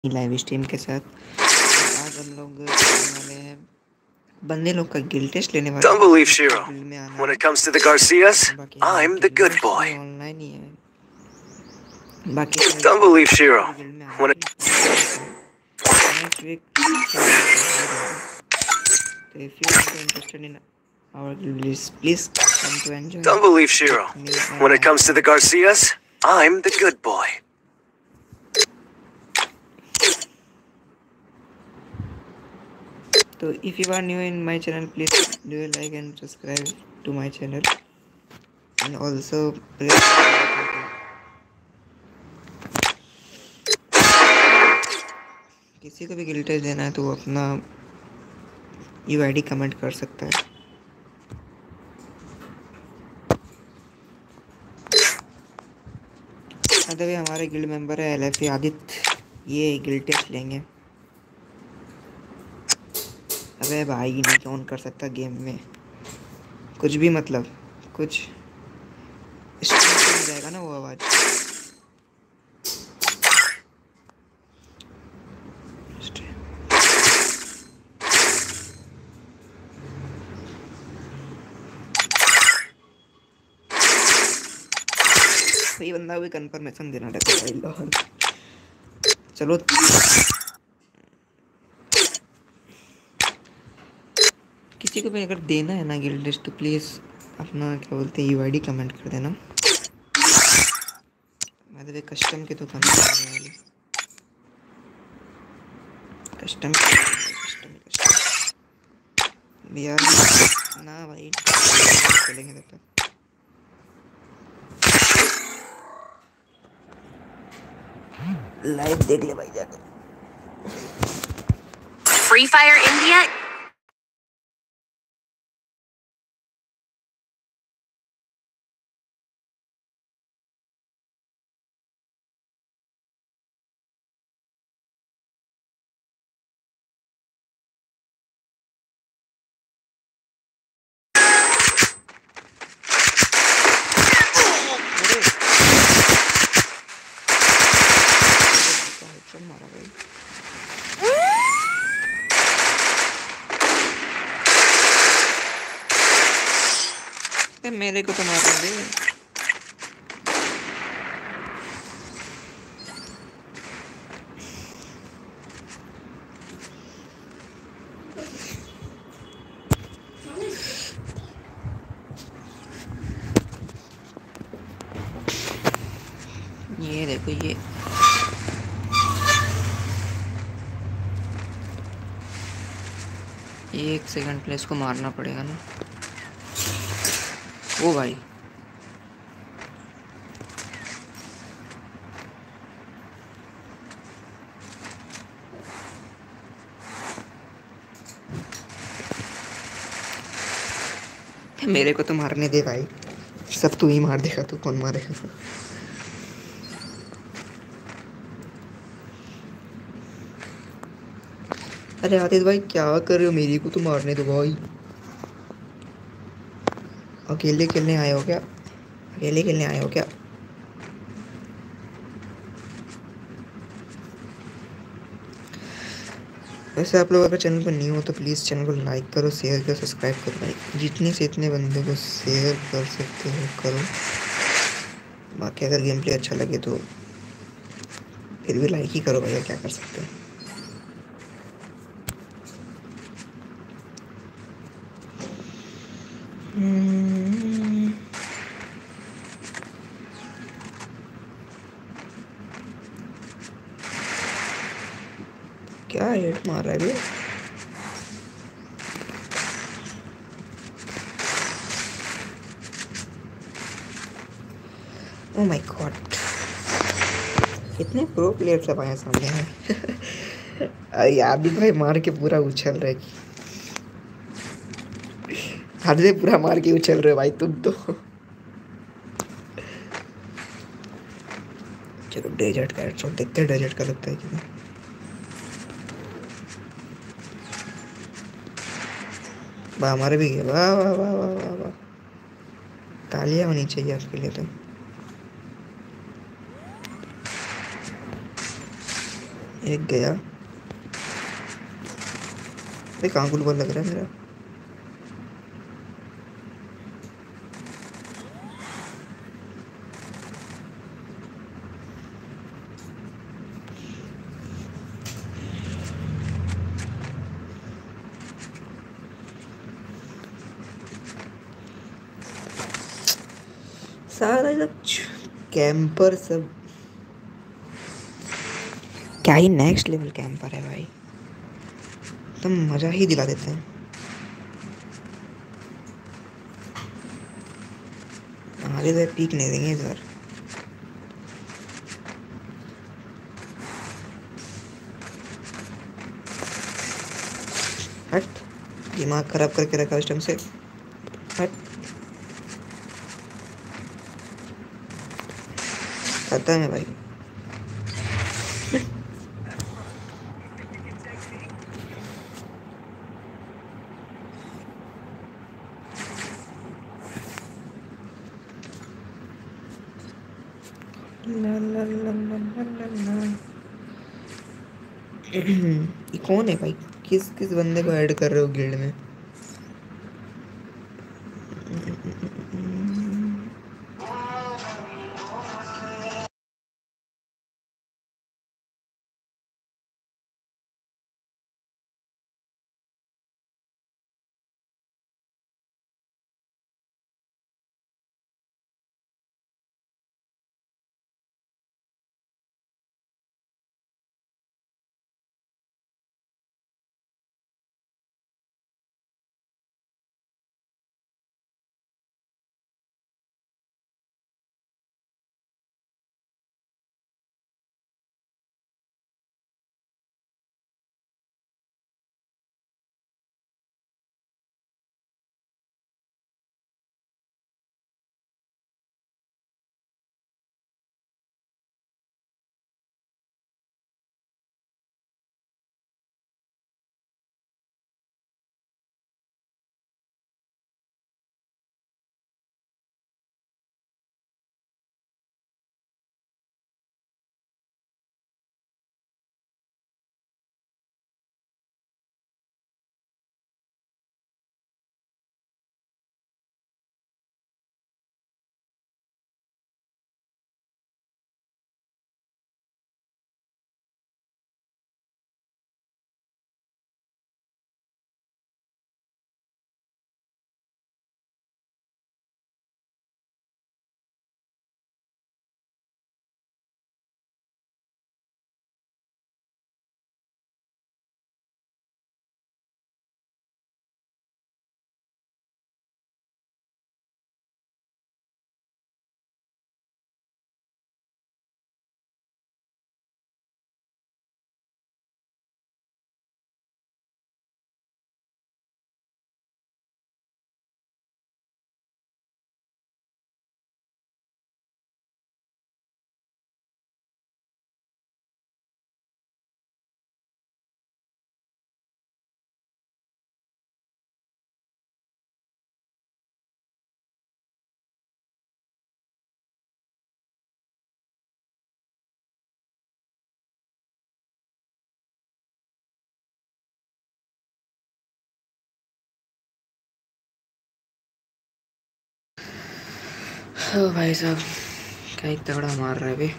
Live stream के साथ। आज हम लोग करने वाले हैं, बंदे लोग का गिल टेस्ट लेने वाले हैं। Don't believe Shiro. गिल में आना When है, it comes to the Garcias, बाकी I'm the good boy. Online ही है। बाकी Don't believe Shiro. गिल में आना When है। नेक्स्ट वीक तो if you are interested in our guild, please come to enjoy. Don't believe Shiro. When it comes to the Garcias, I'm the good boy. So if you are new in my channel, please do like and subscribe to my channel, and also press किसी को भी Gill test देना है तो वो अपना UID comment कर सकता है। अभी हमारे गिल्ड मेंबर है एलएफी आदित्य, ये गिल टेस्ट लेंगे। अबे भाई नहीं कौन कर सकता गेम में कुछ भी, मतलब कुछ स्ट्रीम जाएगा ना वो आवाज। ये बंदा भी कंफर्मेशन देना रहता है भाई। चलो किसी को भी अगर देना है ना गिल्ड टेस्ट तो प्लीज़ अपना क्या बोलते हैं यूआईडी कमेंट कर देना। मैं तो कस्टम की दुकान करने वाली, कस्टम यार ना भाई चलेंगे तब तक। लाइव देख ले भाई जाके। Free Fire India. मारा भाई। मेरे को तो मार दे। ये देखो ये एक सेकंड प्लेस को मारना पड़ेगा ना। ओ भाई मेरे को तो मारने दे भाई, सब तू ही मार देगा, तू कौन मारेगा। अरे आतिश भाई क्या कर रहे हो, मेरी को तो मारने दो भाई। अकेले खेलने आए हो क्या, अकेले खेलने आए हो क्या। वैसे आप लोग अगर चैनल पर न्यू हो तो प्लीज़ चैनल को लाइक करो, शेयर करो, सब्सक्राइब करो भाई। जितने से इतने बंदे को शेयर कर सकते हो करो। बाकी अगर गेम प्ले अच्छा लगे तो फिर भी लाइक ही करो भैया, क्या कर सकते हैं। क्या हेड मार रहा है भैया। ओह माय गॉड, इतने प्रो प्लेयर सब आए सामने हैं। आदित्य भाई मार के पूरा उछल रहे, हद से पूरा मार के उछल रहे भाई तुम तो। चलो डेजर्ट का हेडशॉट देखते हैं, डेजर्ट का लगता है कि नहीं। वाह हमारे भी गया, वाह वाह वाह वाह वाह वाह, तालियां होनी चाहिए आपके लिए तो। एक गया। अरे कहाँ गुलबल लग रहा है मेरा। सारा सब कैंपर सब क्या ही नेक्स्ट लेवल कैंपर है भाई, तुम मजा ही दिला देते हैं। हमारे तो पीक नहीं देंगे इस बार। हट, दिमाग खराब करके रखा उस टाइम से। हट, खत्म है भाई। ला ला ला ला ला ला ला। ये कौन है भाई, किस किस बंदे को ऐड कर रहे हो गिल्ड में। ओ भाई साहब, क्या ही तगड़ा मार रहा है बे।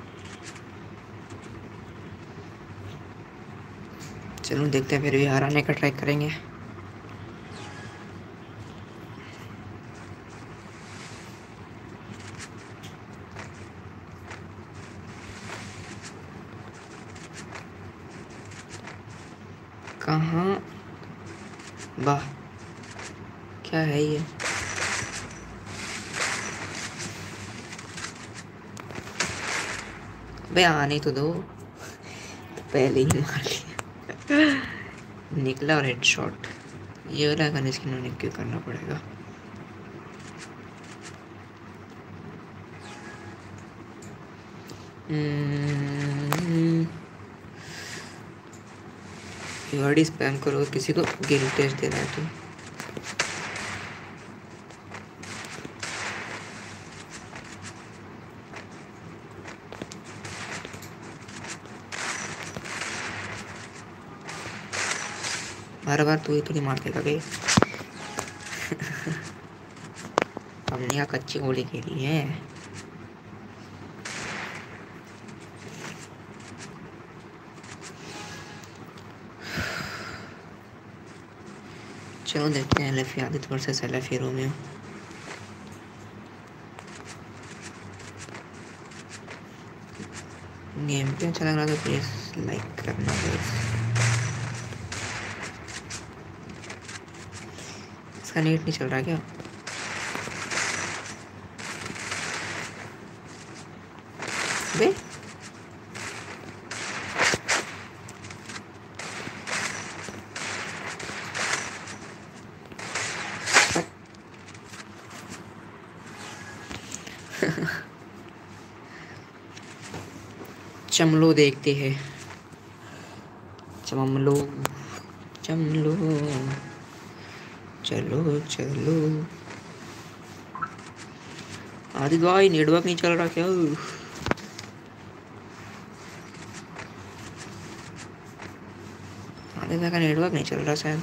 चलो देखते हैं, फिर भी हराने का ट्राई करेंगे। कहाँ, वाह क्या है ये। बे आने तो दो, तो पहले ही मार लिया। निकला और हेडशॉट। ये वाला गन स्किन होने क्यों करना पड़ेगा। वर्ड स्पैम करो, किसी को गिल टेस्ट देना है तो। हर बार तू ही थोड़ी मार देगा बे। हमने यहाँ कच्ची गोली खेली है। चलो देखते हैं LFA Aditya versus LFA Romeo. Game पे अच्छा लग रहा तो प्लीज लाइक करना गाइस। इसका नेट नहीं चल रहा क्या? बे चमलो देखते हैं। चमलो चमलो चलो चलो। आदित्य भाई नेटवर्क नहीं चल रहा क्या? आदित्य का नेटवर्क नहीं चल रहा शायद।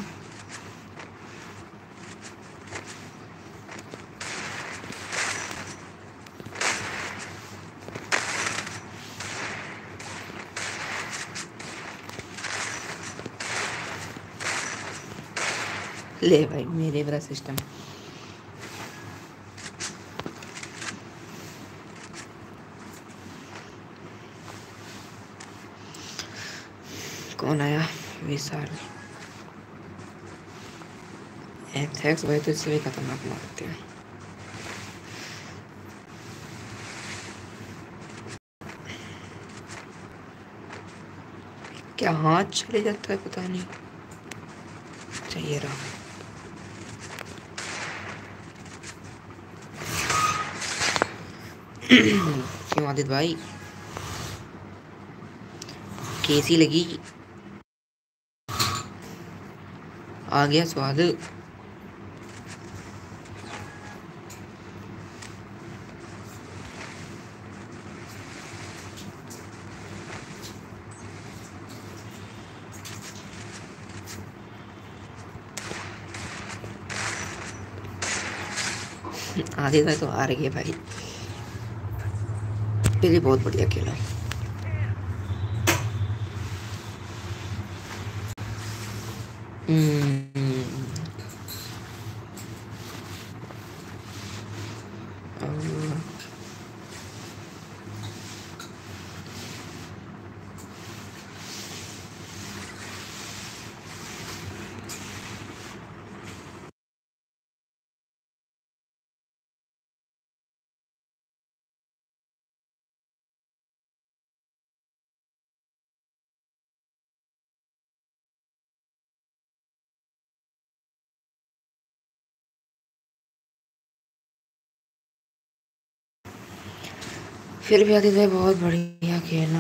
ले भाई मेरे वाला सिस्टम। कौन आया? विशाल। एथेक्स भाई तो इससे भी खतरनाक मारते हैं। क्या हाथ चले जाता है पता नहीं। चाहिए रहा। क्यों आदित्य भाई कैसी लगी? आ गया स्वाद। आदित्य भाई तो हार गए भाई। फिर भी बहुत बढ़िया खेला। फिर भी आदित्य भाई बहुत बढ़िया खेला।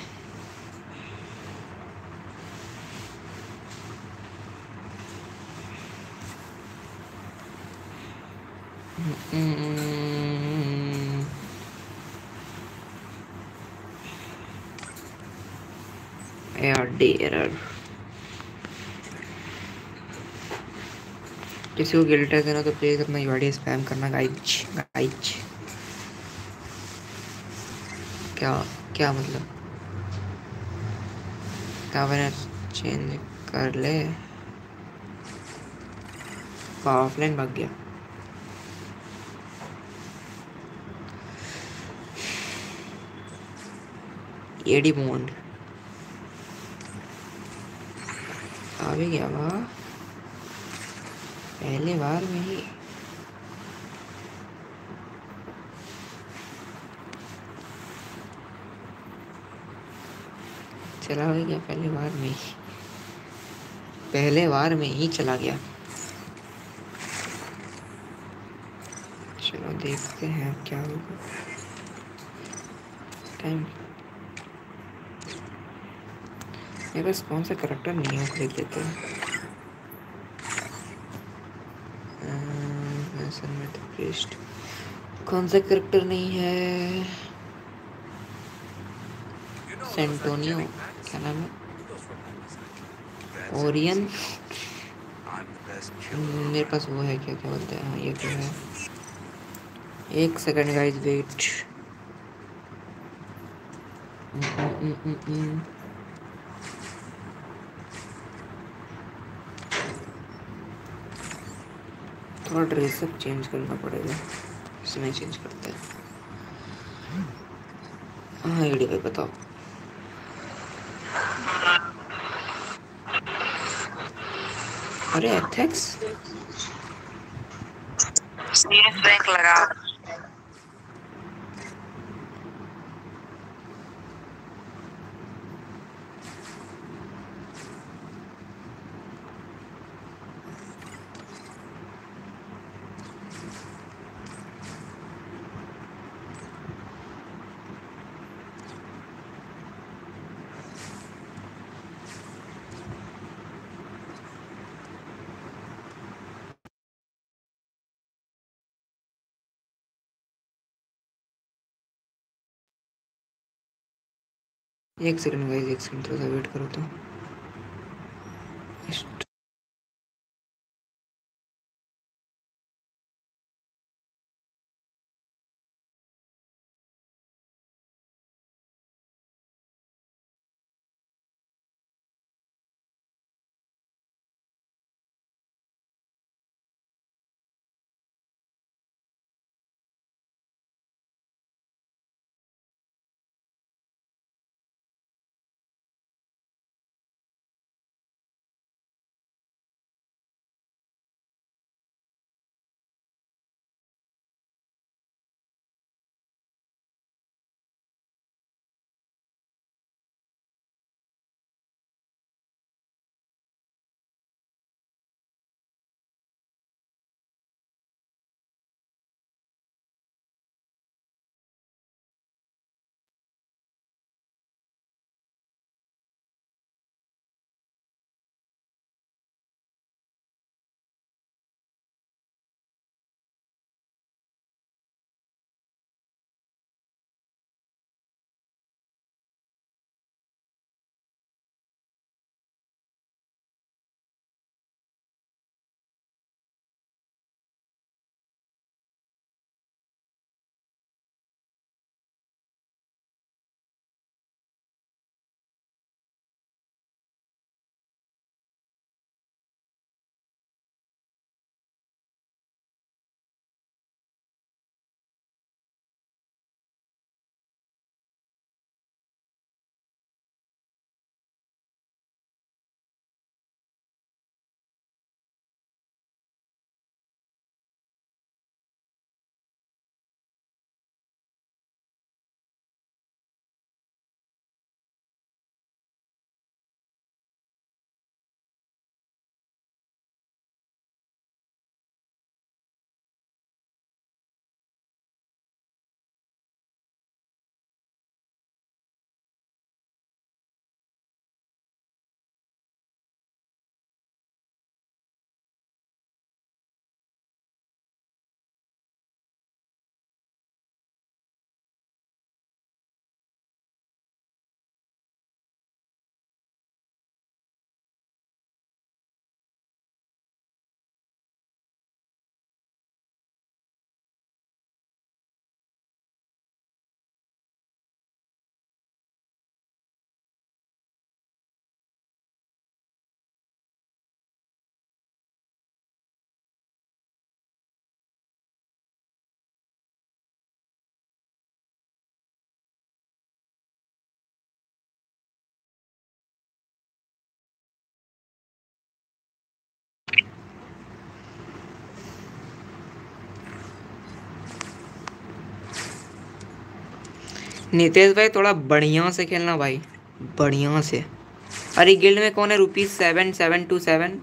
एरर। किसी को गिल्ट है देना तो प्लीज अपना यूआईडी स्पैम करना गाइज गाइज। क्या क्या मतलब? क्या मैंने चेंज कर ले? ऑफलाइन भाग गया। एडी बॉन्ड आ भी गया वाह पहले बार में ही। चला गया पहले बार में ही। पहले बार में ही चला गया। चलो देखते हैं क्या होगा। टाइम मेरे पास कौन सा करेक्टर नहीं है खरीद लेते हैं। कौन सा करेक्टर नहीं है? सेंटोनियो क्या नाम है? ओरियन मेरे पास वो है, क्या क्या बोलते हैं, हाँ ये तो है। एक सेकंड गाइस, वेट। थोड़ा ड्रेसअप चेंज करना पड़ेगा, इसमें चेंज करते हैं। हाँ आईडी भाई बताओ। अरे एथेक्स सीएस रैंक लगा। एक सेकंड गाइस, एक सेकंड थोड़ा सा वेट करो तो। नितेश भाई थोड़ा बढ़िया से खेलना भाई, बढ़िया से। अरे गिल्ड में कौन है? ₹7727।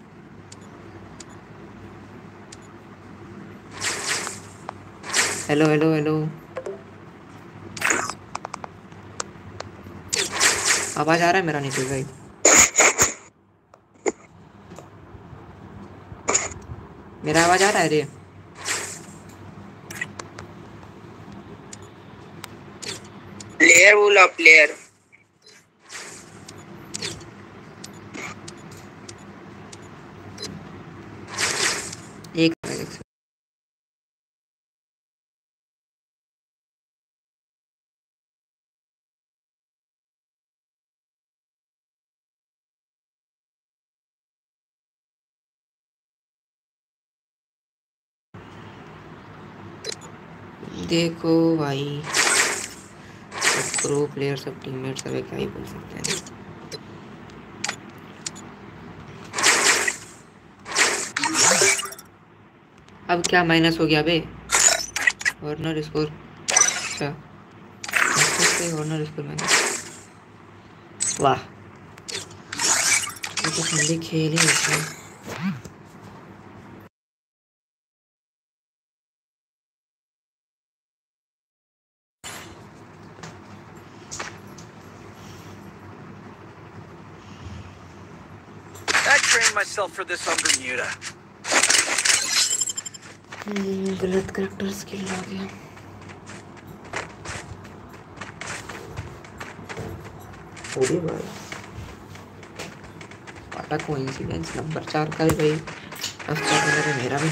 हेलो हेलो हेलो, आवाज आ रहा है मेरा नितेश भाई? मेरा आवाज आ रहा है रे? प्लेयर बोला, प्लेयर। देखो भाई, सब प्रो प्लेयर, सब टीममेट, सब क्या ही बोल सकते हैं। अब क्या माइनस हो गया बे? कॉर्नर स्कोर, अच्छा कॉर्नर स्कोर माइनस। वाह, ये तो ठंडे खेल ही होते हैं। I trained myself for this on Bermuda. गलत करेक्टर स्किल आ गया। अरे भाई, वाटा कोइंसिडेंस, नंबर 4 का है भाई, अच्छा कलर है मेरा भी।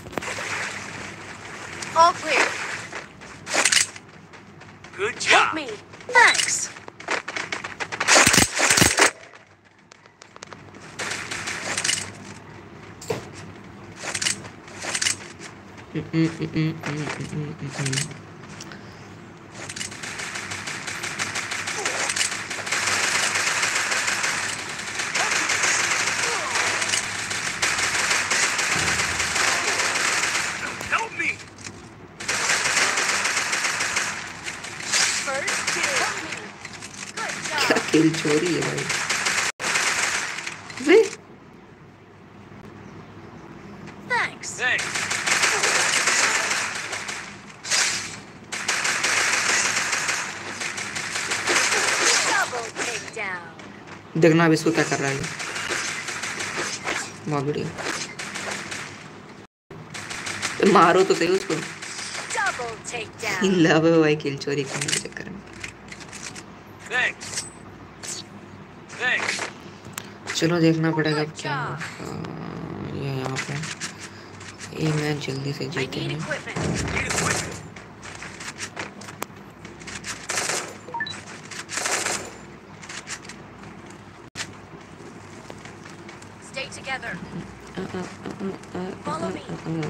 All clear. Good Help job. me. Thanks. Help me. First two. Help me. Good क्या job. खेल चोरी है भाई वे। Thanks. Thanks. Double takedown. देखना अब इसको क्या कर रहा है ये। बहुत बढ़िया, मारो तो सही उसको। Double takedown. लव है भाई किल चोरी करने के चक्कर में। Thanks. Thanks. चलो देखना पड़ेगा अब क्या होगा। ये यहाँ पे ये मैच जल्दी से I जीते need हैं। equipment. Need equipment. Stay together. Follow me.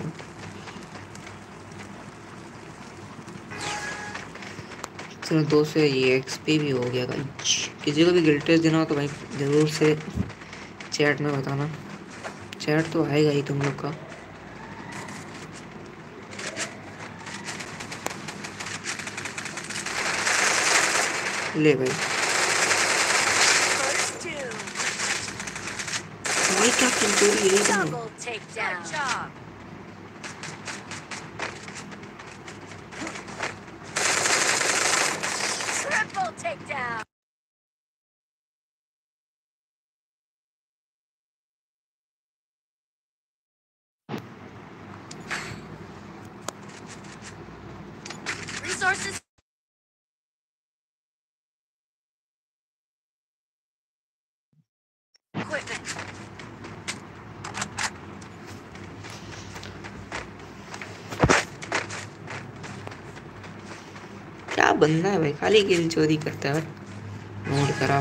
चलो 2 से ये एक्सपी भी हो गया गाइस। किसी को भी गिल्टेस देना हो तो भाई ज़रूर से चैट में बताना, चैट तो आएगा ही तुम लोग का। ले भाई, First two. भाई क्या किल चोरी यही तो है। Double takedown. Good job. Triple takedown. Resources. Equipment. क्या बंदा है भाई, खाली किल चोरी करता है। मूड खराब।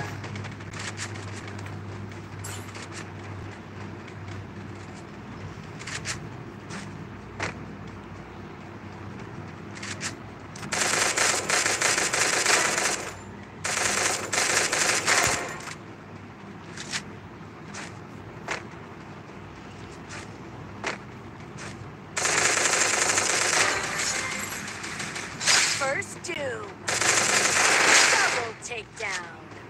First two. Double takedown.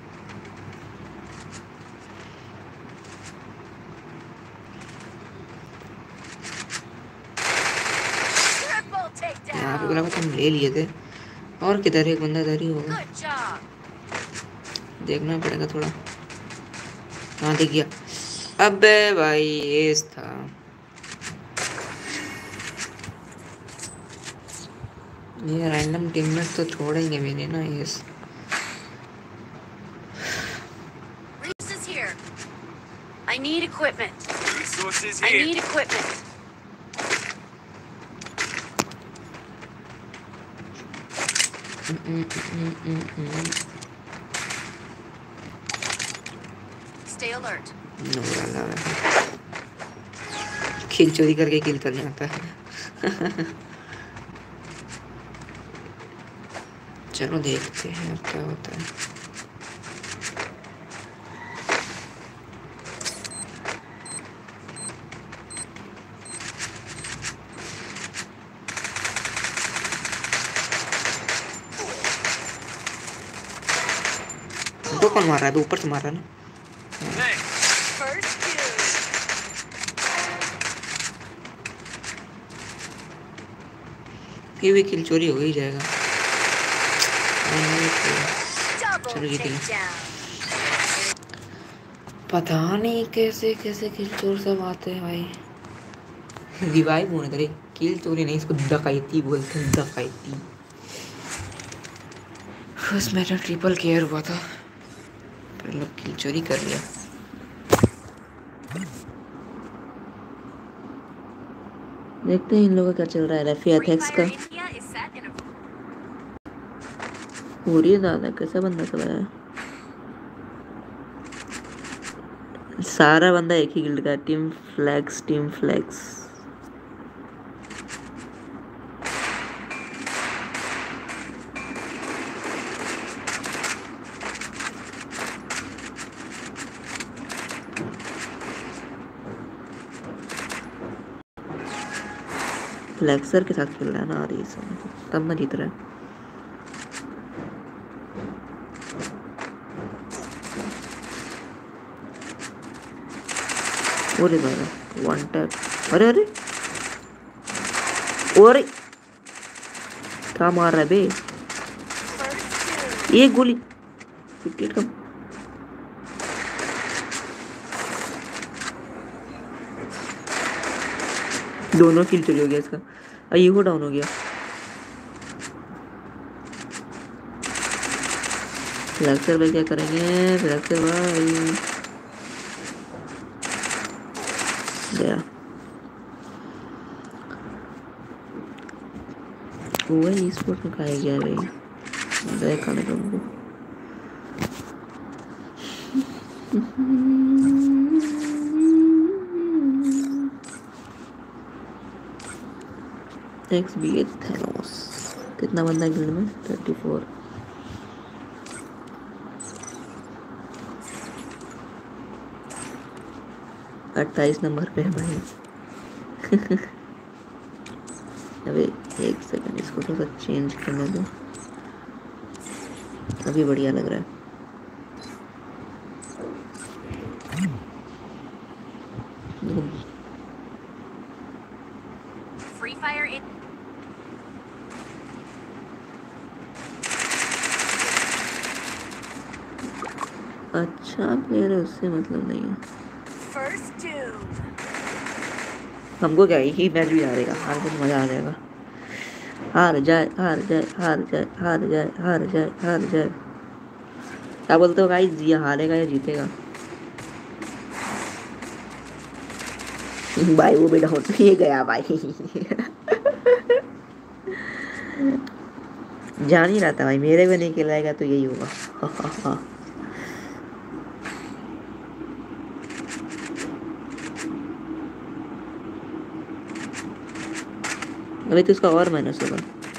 Triple यहाँ पे बोला takedown. हम ले लिए थे, और किधर एक बंदा इधर ही होगा। Good job. देखना पड़ेगा थोड़ा। हाँ दिख गया। अबे भाई एस था। ये रैंडम टीममेट तो छोड़ेंगे भी नहीं ना एस। Resources here. I need equipment. Resources I here. need equipment. Stay alert. नो वाला किल चोरी करके किल करने आता है। चलो देखते हैं अब क्या होता है। तो कौन मार रहा है? तो ऊपर से मार रहा है ना। First kill. ये भी किल चोरी हो ही जाएगा। Double चलो जीत गए। takedown. पता नहीं कैसे कैसे किल चोर सब आते हैं भाई। रिवाइव होने करे, किल चोरी नहीं, इसको डकैती बोलते हैं, डकैती। फर्स्ट मैच ट्रिपल केयर हुआ था, पर लोग किल चोरी कर लिया। देखते हैं इन लोगों का क्या चल रहा है। रेफी Free एथेक्स का Fire India is set in a हो रही है ज्यादा। कैसा बंदा सब है? सारा बंदा एक ही गिल्ड का। Team flex, team flex. Flexer के साथ खेल रहा है ना, आ रही है तब ना जीत रहा है। अरे बाबा वन टैप। अरे अरे अरे क्या मार रहा है बे? first kill. एक गोली 58 कम। दोनों किल चोरी हो गया इसका। ये वो डाउन हो गया। फ्लैक्सर भाई क्या करेंगे? फ्लैक्सर भाई गया। वो है स्पोर्ट में खाया गया भाई। गए खाने को उनको। X B H Thanos. कितना बंदा गिल्ड में? 34। अट्ठाईस नंबर पे है भाई। अबे एक सेकंड, इसको थोड़ा सा चेंज करने दो। अभी बढ़िया लग रहा है। Free Fire in अच्छा प्लेयर है, उससे मतलब नहीं है। first doom. हमको क्या, ही मैच भी हारेगा, हार के मजा आ जाएगा। हार जाए हार जाए हार जाए हार जाए हार जाए हार जाए। क्या बोलते हो गाइस? ये हारेगा या जीतेगा? भाई वो भी डाउन ये गया भाई। जान ही रहा था भाई, मेरे में नहीं खिलाएगा तो यही होगा। अभी तो इसका और माइनस होगा।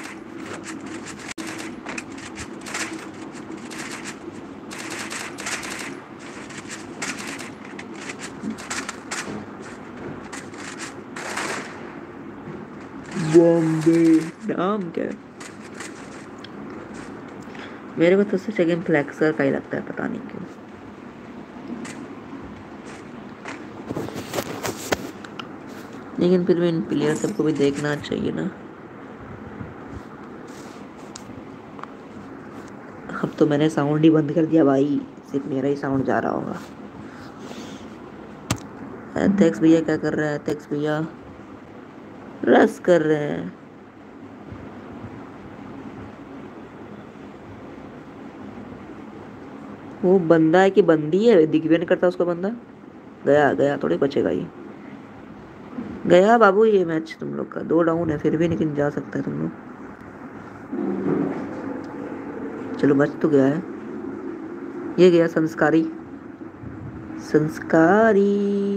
बॉम्बे नाम क्या है? मेरे को तो सबसे सेकंड फ्लैक्सर का ही लगता है, पता नहीं क्यों। लेकिन फिर भी इन प्लेयर सबको भी देखना चाहिए ना। अब तो मैंने साउंड ही बंद कर दिया भाई, सिर्फ मेरा ही साउंड जा रहा होगा। एथेक्स भैया क्या कर रहा है? एथेक्स भैया रस कर रहे हैं। वो बंदा है कि बंदी है? दिख भी नहीं करता उसका बंदा। गया गया, थोड़ी बचेगा ये। गया बाबू ये मैच तुम लोग का। 2 डाउन है फिर भी, लेकिन जा सकता है तुम लोग। चलो बच तो गया है। ये गया संस्कारी। संस्कारी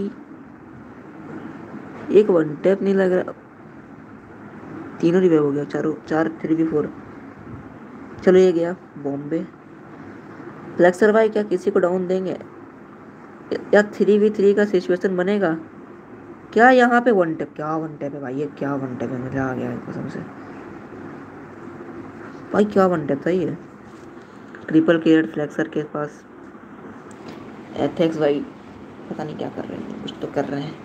एक वन टैप नहीं लग रहा। तीनों रिवाइव हो गया। चारों 4 3v4। चलो ये गया बॉम्बे। फ्लेक्सर भाई क्या किसी को डाउन देंगे या 3v3 का सिचुएशन बनेगा क्या? यहाँ पे वन टैप, क्या वन टैप है भाई, ये क्या वन टैप है, मजा आ गया कसम से भाई, क्या वन टैप था ये। ट्रिपल केयर फ्लेक्सर के पास। एथेक्स भाई पता नहीं क्या कर रहे हैं, कुछ तो कर रहे हैं।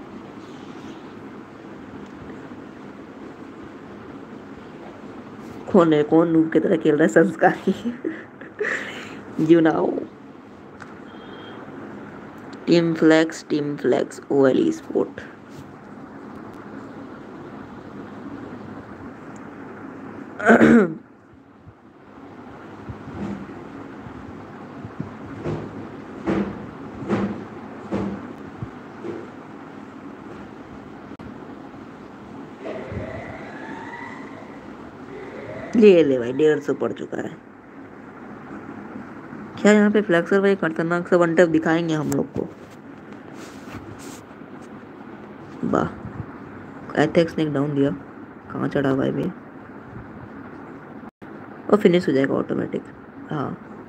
कौन है, कौन नूब की तरह खेल रहा है संस्कारी? You know team flex OL sport. ले ले भाई 150 पड़ चुका है। क्या यहाँ पे फ्लेक्सर भाई खतरनाक सा वन टैप दिखाएंगे हम लोग को? वाह एथेक्स ने डाउन दिया, कहाँ चढ़ा हुआ है भाई, और फिनिश हो जाएगा ऑटोमेटिक। हाँ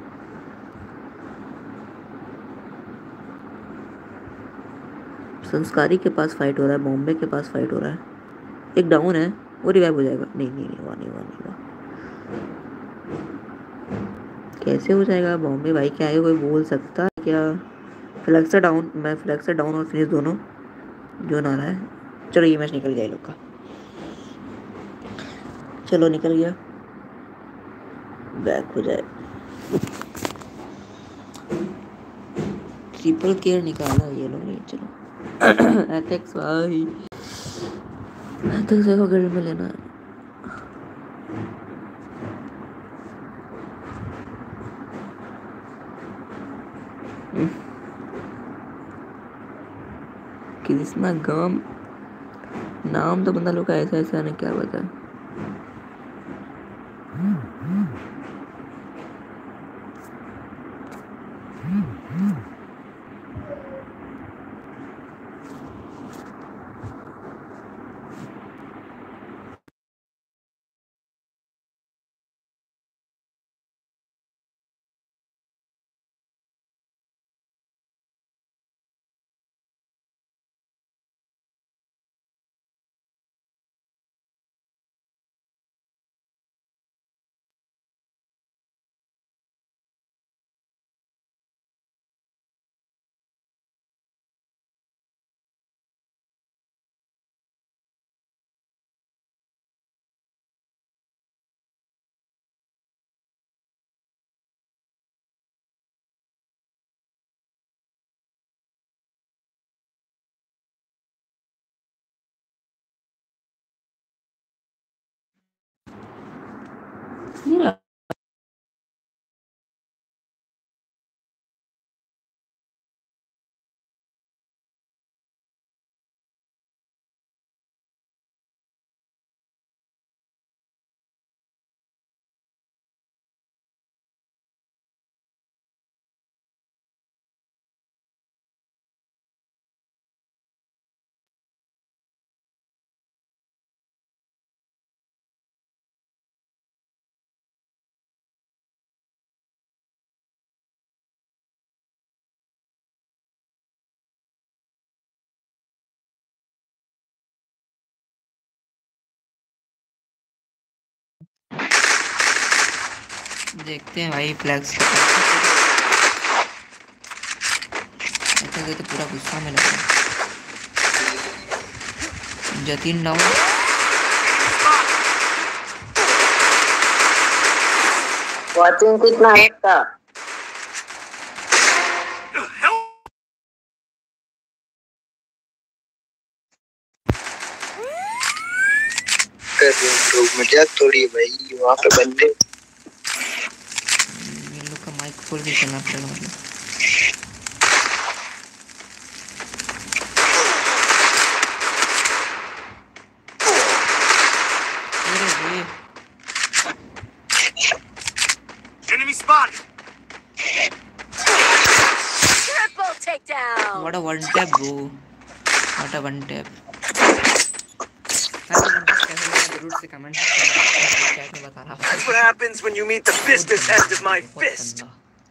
संस्कारी के पास फाइट हो रहा है, बॉम्बे के पास फाइट हो रहा है, एक डाउन है, वो रिवाइव हो जाएगा। नहीं नहीं नहीं हुआ, नहीं हुआ, नहीं हुआ। कैसे हो जाएगा बॉम्बे भाई, क्या है कोई बोल सकता है क्या? फ्लेक्सर डाउन, मैं फ्लेक्सर डाउन और फिनिश दोनों जो ना रहा है। चलो ये मैच निकल गया लोग का, चलो निकल गया, बैक हो जाए। ट्रिपल केयर निकाला ये लोग ने। चलो एथेक्स भाई, एथेक्स को गिल्ड में लेना है। कृष्णा गाम नाम तो बंदा लोग का ऐसा ऐसा है, क्या बताए। देखते हैं भाई फ्लैक्स तो पूरा गुस्सा में लगा। जतीन डाउन, वाचिंग कितना है का मजाक थोड़ी है भाई, वहाँ पे बंदे इन लोग का माइक खोल के चलना पड़ेगा मतलब। Enemy spotted. Triple takedown. What a one tap bro, what a one tap। रूट से कमेंट चैट में बता रहा That's what happens when you meet the business end of my fist.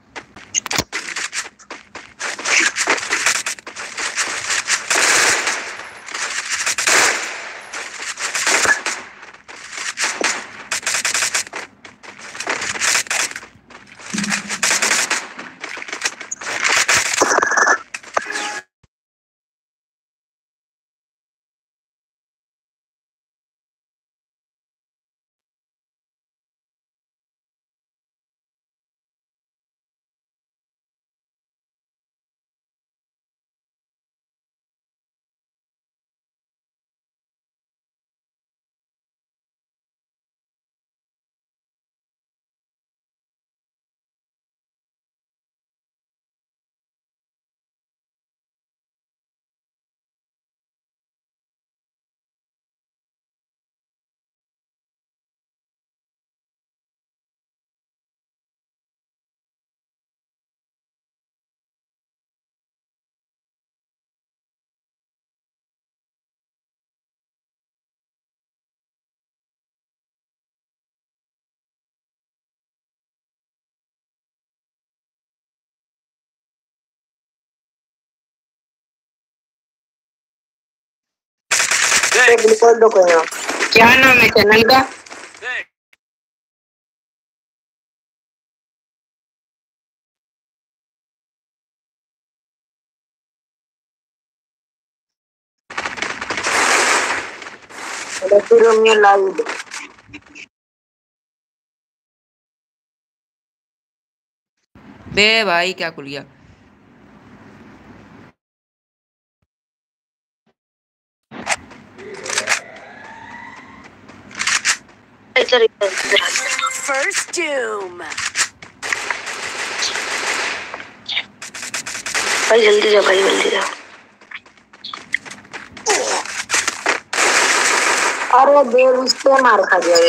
बिल्कुल दो कोई ना। क्या नाम है चैनल का? लाइव। बे भाई क्या खुल गया? First doom. भाई जल्दी जा, भाई जल्दी जा। अरे देव उससे मार खा गया।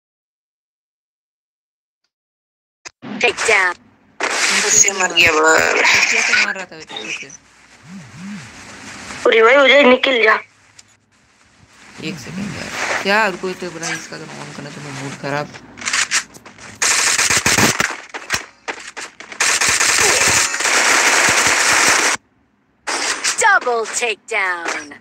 Take down. उससे मर गया बड़ा। कैसे मार रहा था पीछे से? पूरी भाई मुझे निकल जा। एक सेकंड यार, क्या रुको तो बड़ा इसका तो ऑन करना तो मूड खराब। Double takedown.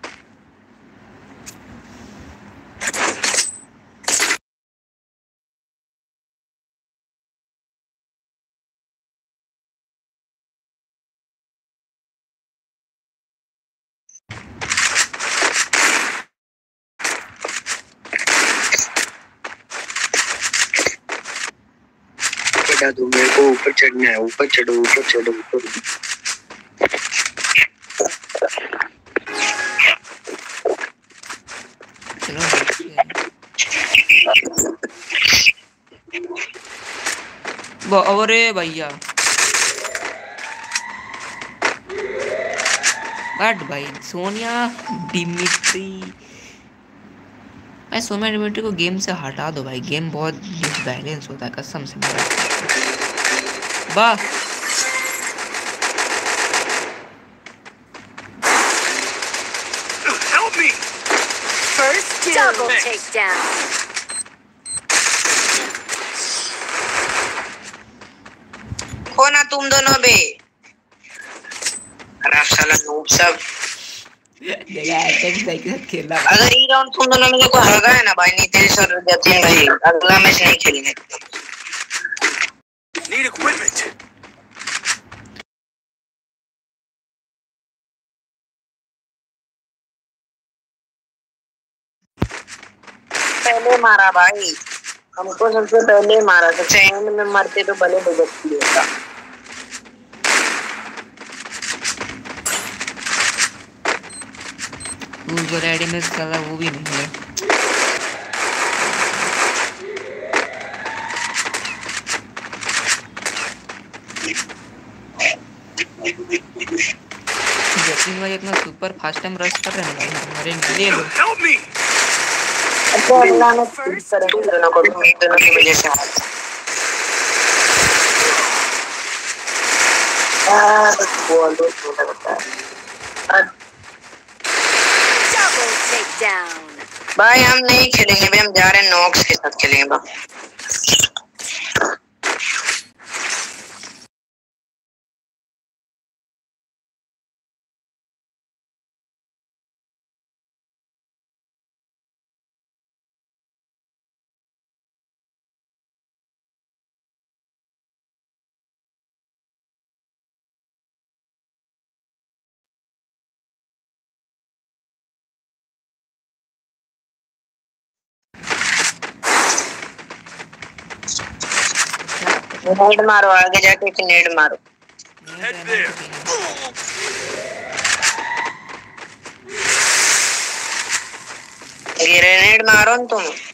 चढ़ा दो मेरे को, ऊपर चढ़ना है। ऊपर चढ़ो, ऊपर चढ़ो, ऊपर। अरे भैया बट भाई सोनिया डिमिट्री, भाई सोनिया डिमिट्री को गेम से हटा दो भाई। गेम बहुत डिसबैलेंस होता है कसम से। वाह First double takedown. खोना तुम दोनों बे। खराब साला नूब सब। खेलना अगर ये राउंड तुम दोनों में को हरा है ना भाई, नीतीश और जतिन भाई अगला मैच नहीं खेलेंगे। Need equipment. पहले मारा भाई, हमको सबसे पहले मारा। तो चैन में मरते तो भले बजती होता। वो रेडीनेस कर रहा वो भी नहीं है। जतिन भाई इतना सुपर फास्ट टाइम रश कर रहे हैं भाई, हमारे ले लो। अच्छा अगला में फर्स्ट दोनों को भी दोनों की वजह से बोलो लगता है। Double takedown. भाई हम नहीं खेलेंगे भाई, हम जा रहे हैं नॉक्स के साथ खेलेंगे भाई। नेड मारो, आगे जाके एक नेड मारो। ग्रेनेड मारो न तुम।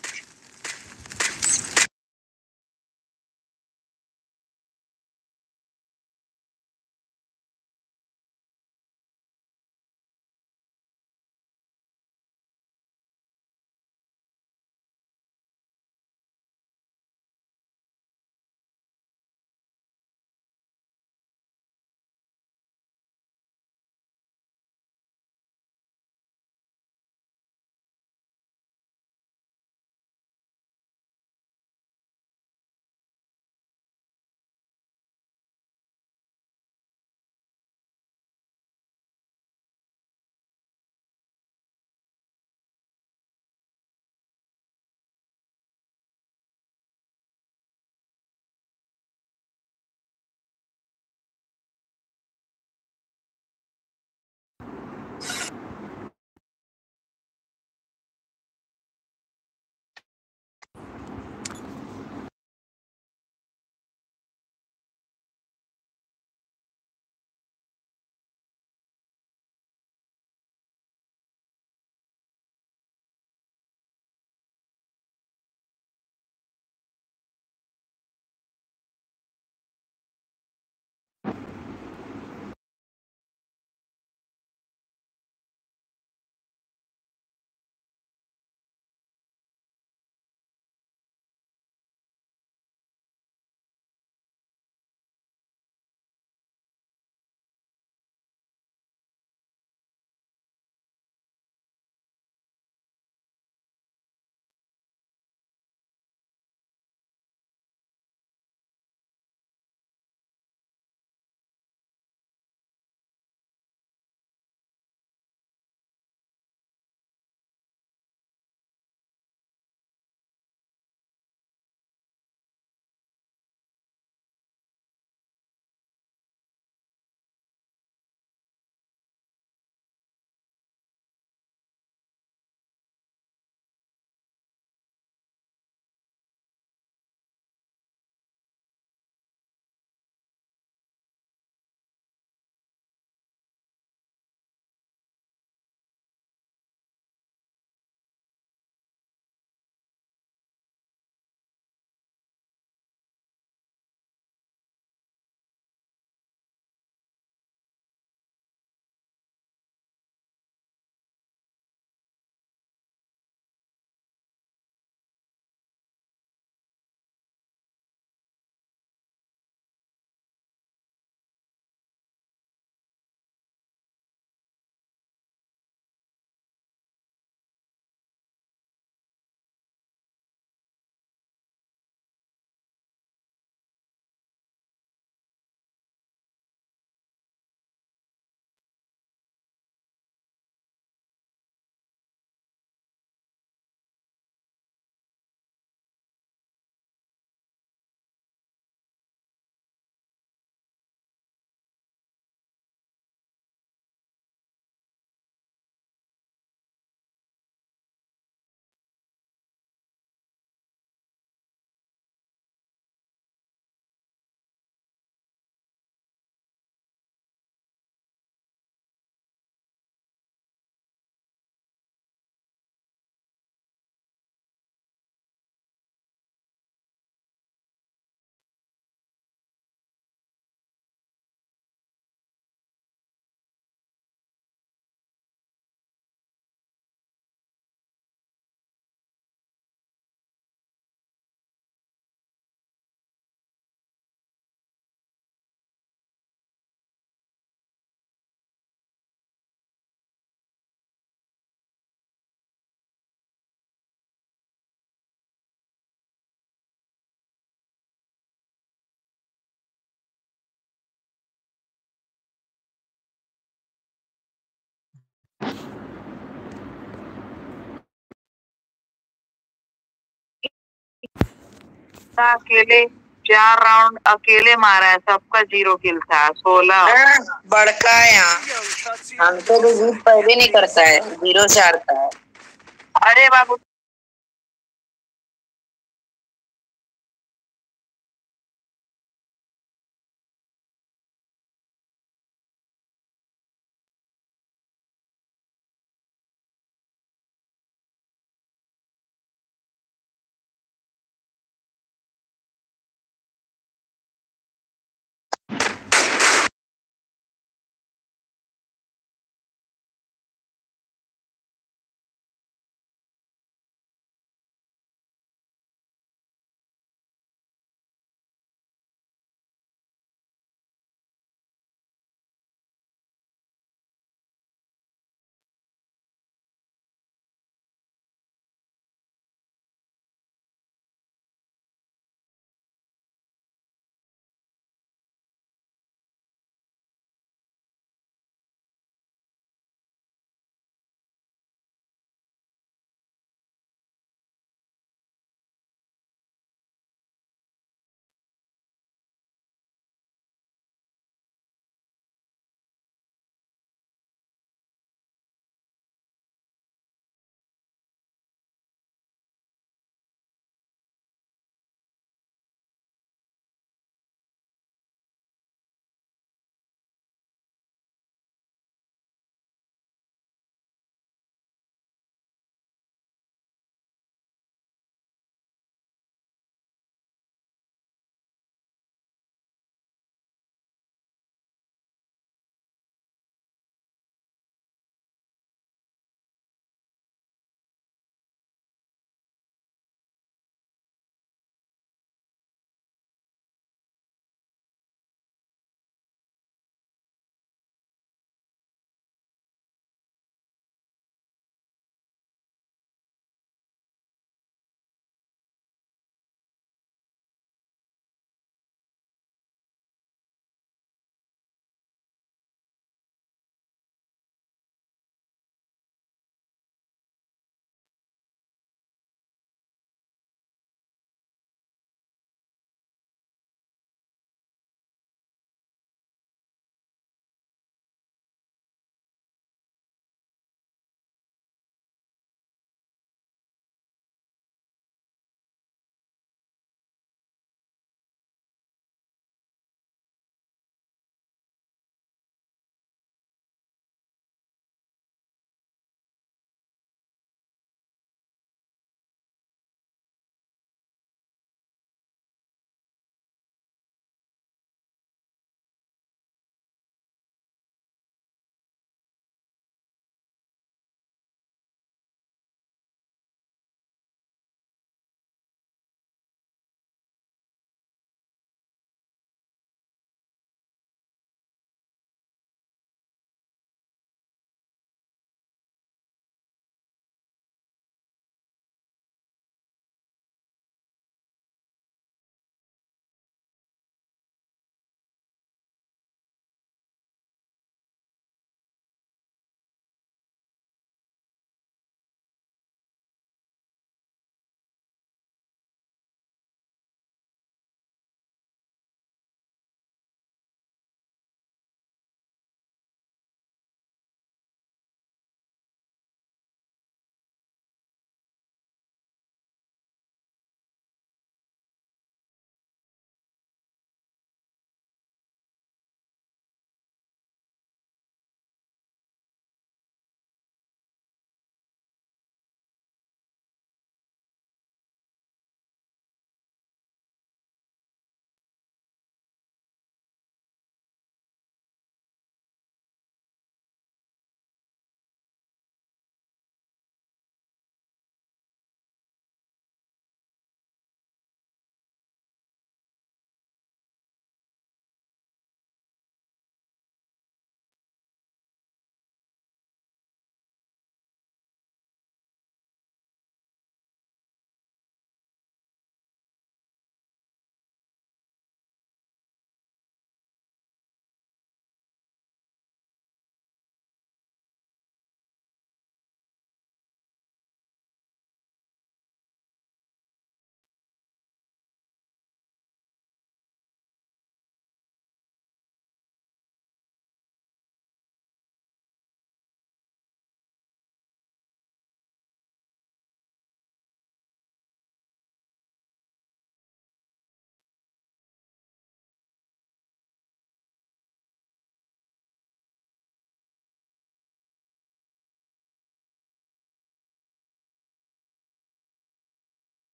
अकेले 4 राउंड अकेले मारा है, सबका 0 किल था। 16 बड़का है यहाँ। हमको तो जीत पहले नहीं करता है, 0 से हारता है। अरे बाबू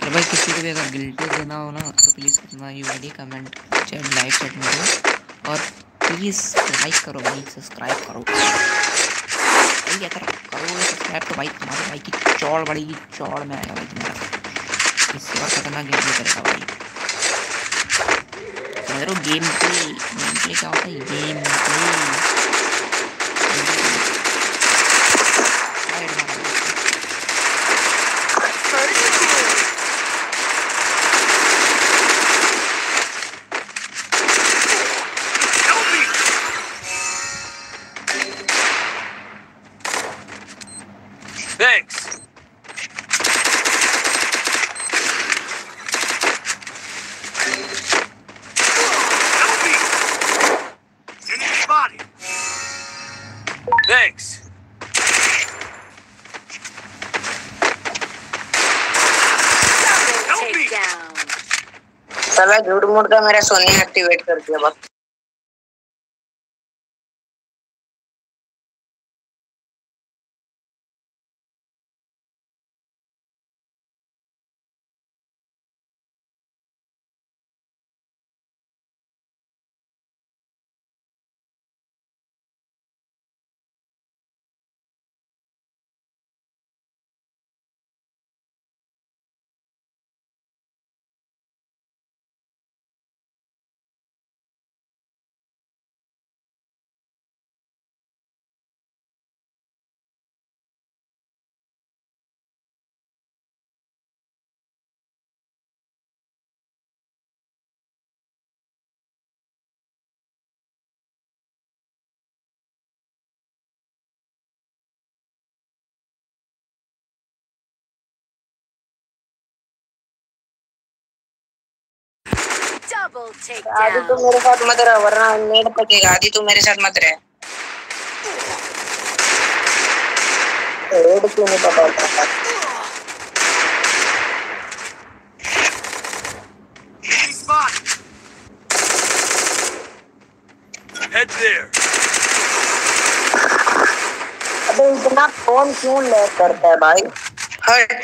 और भाई किसी को भी अगर गिल्टी देना हो ना तो प्लीज़ अपना UID comment chat live chat में दो और प्लीज़ लाइक करो भाई सब्सक्राइब करो भाई अगर करोगे सब्सक्राइब तो भाई तुम्हारे भाई की चौड़ बढ़ेगी चौड़ में आएगा भाई तुम्हारा इससे और खतरनाक गेम प्ले करेगा भाई समझ रहे हो गेम प्ले क्या होता है game play First doom. Thanks. Enemy spotted. Thanks. Double takedown. साला झूठ मूठ का मेरा सोनिया एक्टिवेट कर दिया बस। Double आदि तो takedown. मेरे साथ मत रह वरना नेट पकेगा। आदि तू मेरे साथ मत रह। रेड क्यों नहीं पकड़ता? Enemy spotted. Head there. अबे इतना फोन क्यों लैग करता है भाई? हट।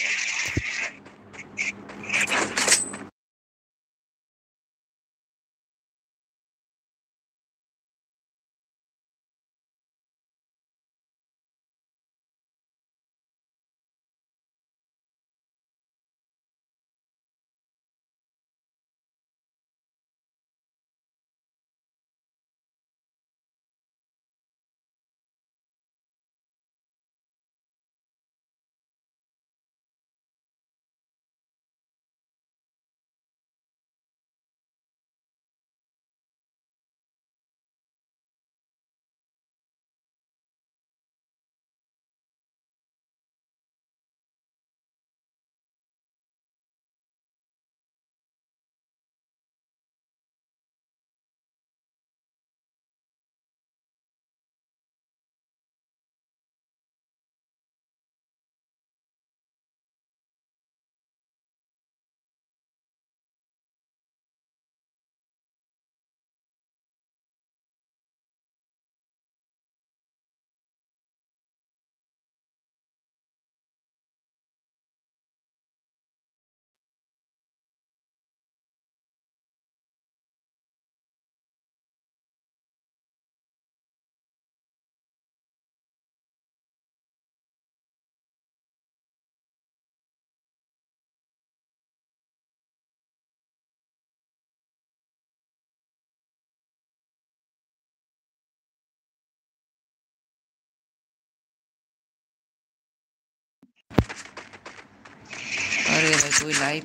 अरे भाई कोई लाइव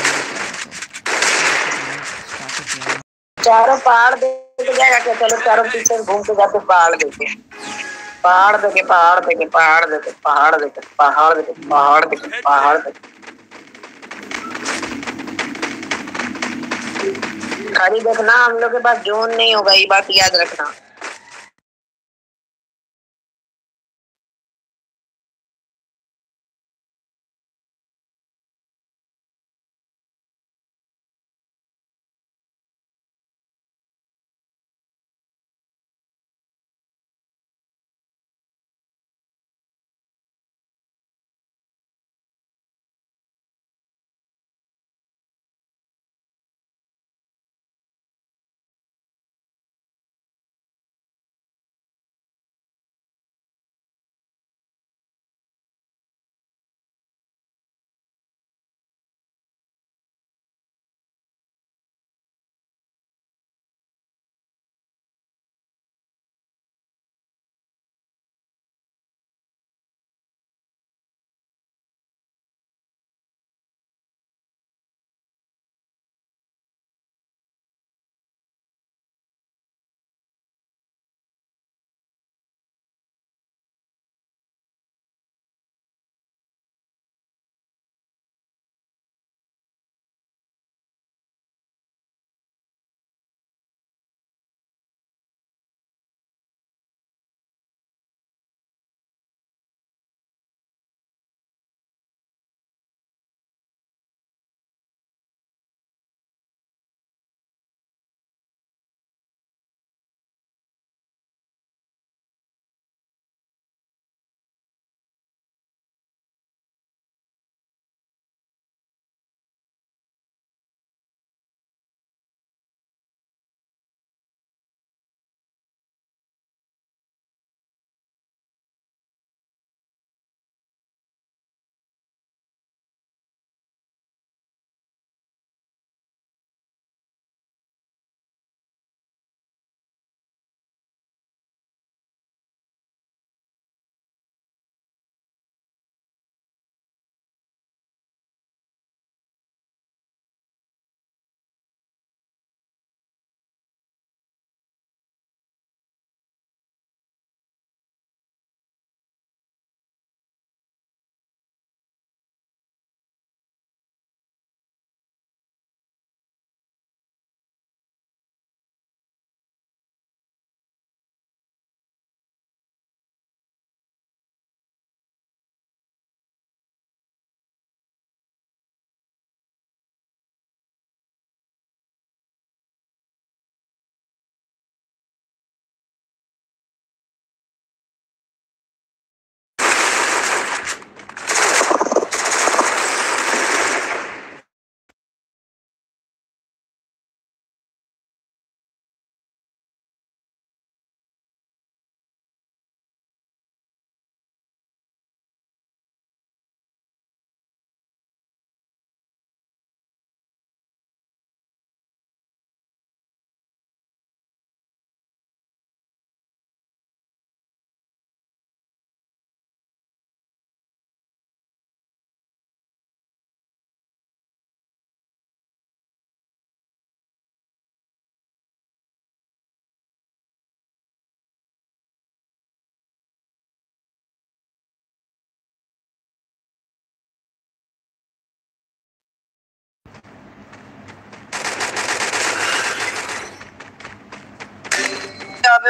चारों पहाड़ देखे जाएगा क्या? चलो चारों पीछे घूम के जाते पहाड़ देखे। पहाड़ देखे पहाड़ देखे पहाड़ देखे पहाड़ देखे पहाड़ देखे पहाड़ देखे पहाड़ देखे। खाली देखना हम लोग के पास जोन नहीं होगा, ये बात याद रखना।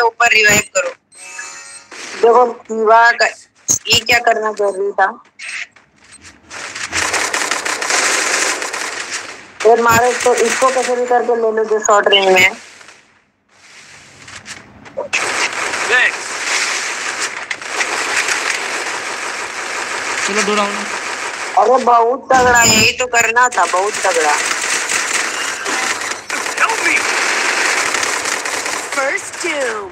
ऊपर रिवाइव करो। देखो दीवा का ये क्या करना जरूरी था। फिर मारे तो इसको कैसे भी करके ले लो जो शॉर्ट रेंज में है। Thanks. चलो 2 राउंड। अरे बहुत तगड़ा, यही तो करना था, बहुत तगड़ा। Help me. First doom.